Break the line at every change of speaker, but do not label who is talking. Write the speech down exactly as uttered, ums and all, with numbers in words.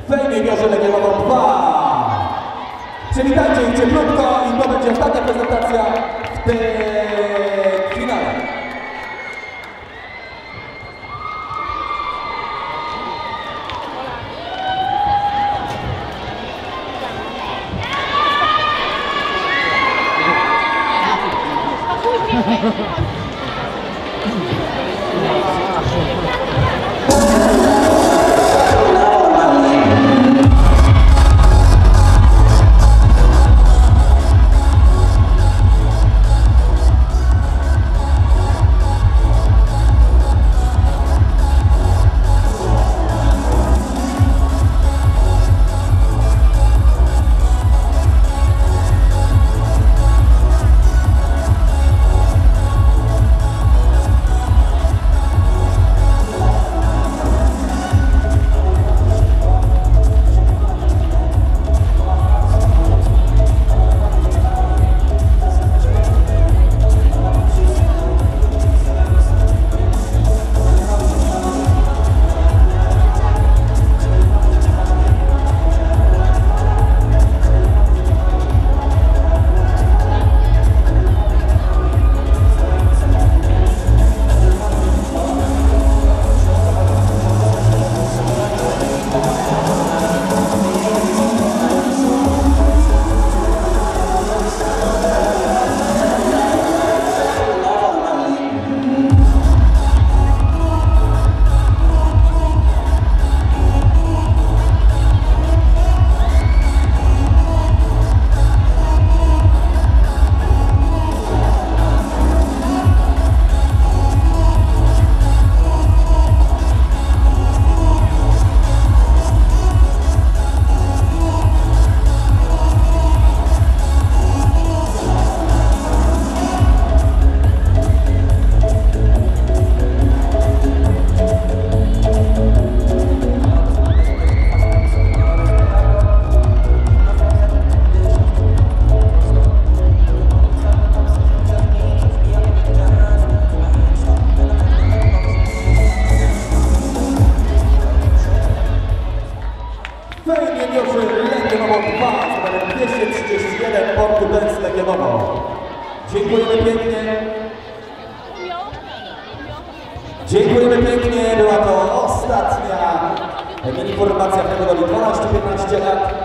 Fejmie Juniorze Legionowo dwa. Przywitajcie ich cieplutko i to będzie ostatnia prezentacja w tym finale. Fejmie Juniorze Legionowo dwa z numerem dwieście trzydzieści jeden Portugalscy Legionowo. Dziękujemy pięknie. Dziękujemy pięknie. Była to ostatnia mini formacja w kategorii dwanaście piętnaście lat.